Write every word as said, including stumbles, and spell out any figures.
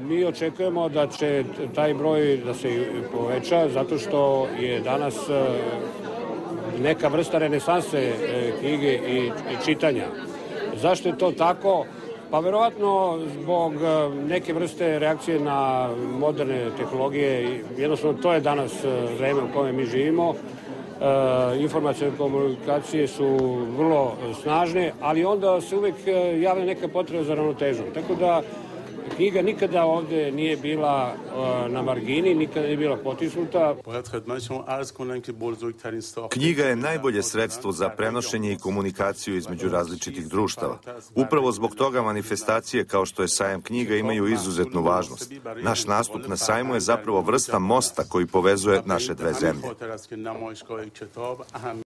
mi očekujemo da će taj broj da se poveća zato što je danas neka vrsta renesanse knjige i čitanja. Zašto je to tako? Pa verovatno zbog neke vrste reakcije na moderne tehnologije. Jednostavno to je danas vreme u kojem mi živimo. Informacijne komunikacije su vrlo snažne, ali onda se uvek javlja neka potreba za ravnotežom. Tako da knjiga nikada ovde nije bila na margini, nikada nije bila potisnuta. Knjiga je najbolje sredstvo za prenošenje i komunikaciju između različitih društava. Upravo zbog toga manifestacije kao što je sajam knjiga imaju izuzetnu važnost. Naš nastup na sajmu je zapravo vrsta mosta koji povezuje naše dve zemlje.